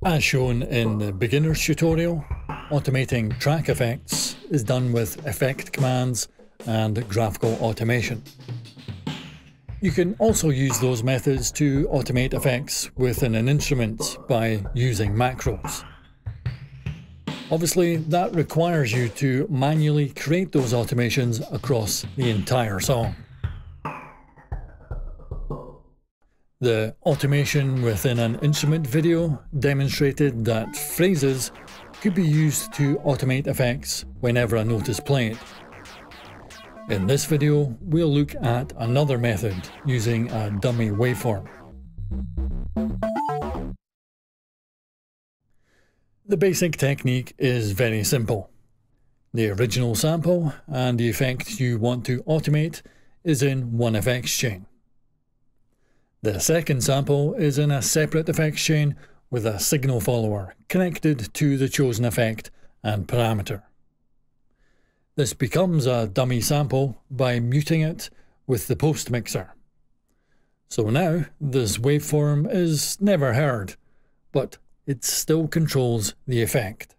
As shown in the beginner's tutorial, automating track effects is done with effect commands and graphical automation. You can also use those methods to automate effects within an instrument by using macros. Obviously, that requires you to manually create those automations across the entire song. The automation within an instrument video demonstrated that phrases could be used to automate effects whenever a note is played. In this video, we'll look at another method using a dummy waveform. The basic technique is very simple. The original sample and the effect you want to automate is in one effects chain. The second sample is in a separate effects chain with a signal follower connected to the chosen effect and parameter. This becomes a dummy sample by muting it with the post mixer. So now this waveform is never heard, but it still controls the effect.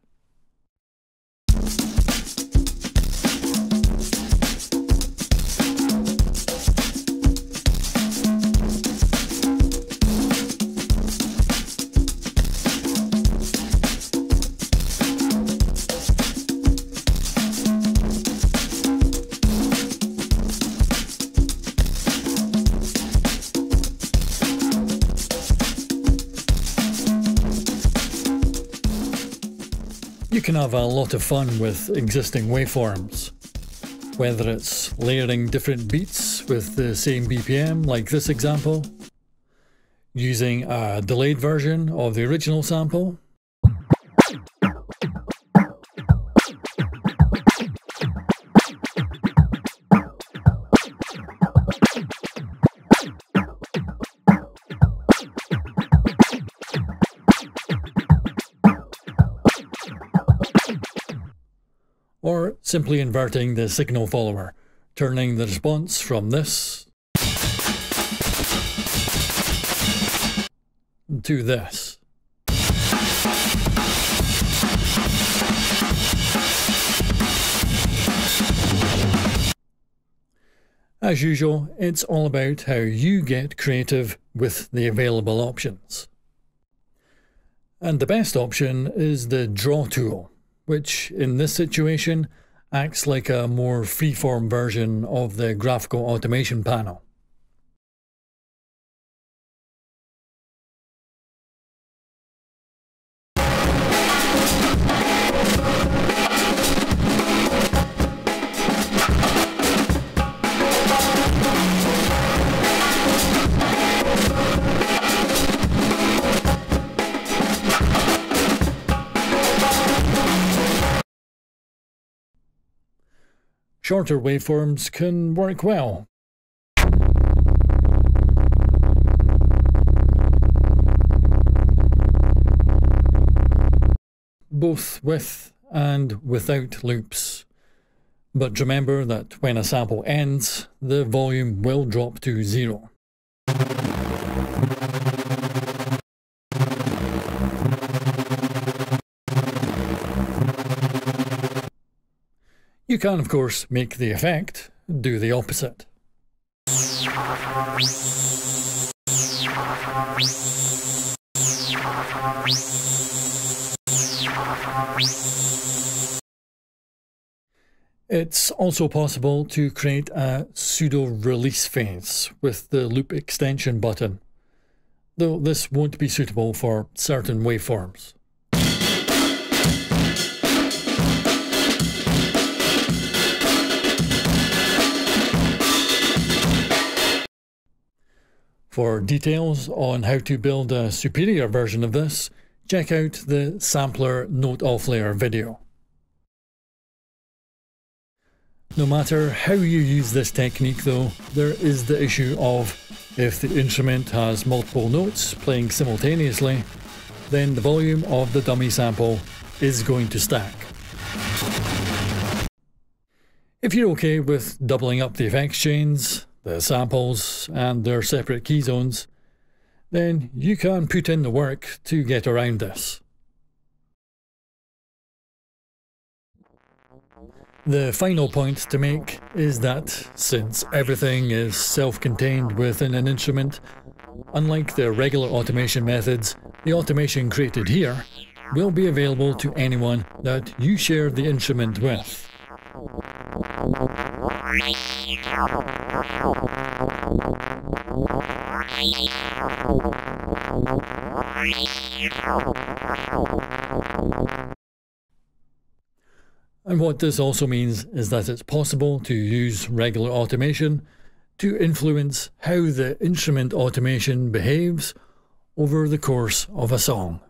You can have a lot of fun with existing waveforms, whether it's layering different beats with the same BPM like this example, using a delayed version of the original sample, or simply inverting the signal follower, turning the response from this to this. As usual, it's all about how you get creative with the available options. And the best option is the draw tool, which in this situation acts like a more freeform version of the graphical automation panel. Shorter waveforms can work well. Both with and without loops. But remember that when a sample ends, the volume will drop to 0. You can, of course, make the effect do the opposite. It's also possible to create a pseudo-release phase with the loop extension button, though this won't be suitable for certain waveforms. For details on how to build a superior version of this, check out the sampler note off layer video. No matter how you use this technique though, there is the issue of if the instrument has multiple notes playing simultaneously, then the volume of the dummy sample is going to stack. If you're okay with doubling up the effects chains, the samples and their separate key zones, then you can put in the work to get around this. The final point to make is that since everything is self-contained within an instrument, unlike the regular automation methods, the automation created here will be available to anyone that you share the instrument with. And what this also means is that it's possible to use regular automation to influence how the instrument automation behaves over the course of a song.